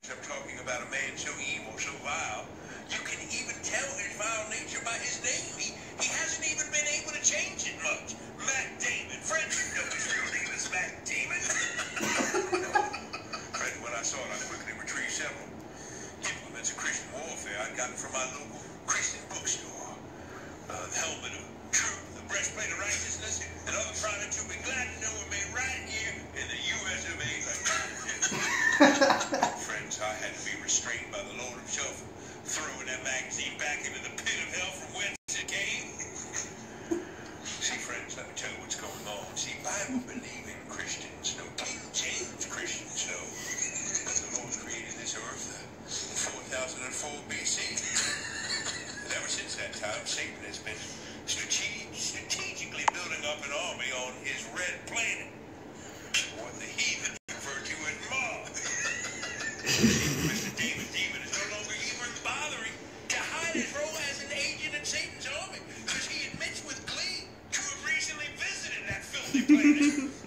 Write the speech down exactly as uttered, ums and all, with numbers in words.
I'm talking about a man so evil, so vile, you can even tell his vile nature by his name. He, he hasn't even been able to change it much. Matt Damon. Fred, you know his real name is Matt Damon. Fred, when I saw it, I quickly retrieved several implements of Christian warfare I'd gotten from my local Christian bookstore. Uh, the helmet of truth, the breastplate of righteousness, and other products you'll be glad to know were made right here in the U S of A. Friends, I had to be restrained by the Lord himself, throwing that magazine back into the pit of hell from whence it came. See, friends, let me tell you what's going on. See, Bible-believing Christians know, King James Christians know, that the Lord created this earth in four thousand four B C. And ever since that time, Satan has been strate strategically building up an army on his red planet, what the heathen refer to as Mars. Mister David Demon is no longer even bothering to hide his role as an agent in Satan's army, because he admits with glee to have recently visited that filthy planet.